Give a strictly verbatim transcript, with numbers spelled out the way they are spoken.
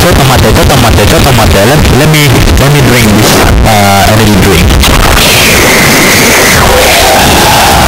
Cho tomato, cho tomato, cho tomato. Let, let me let me drink this.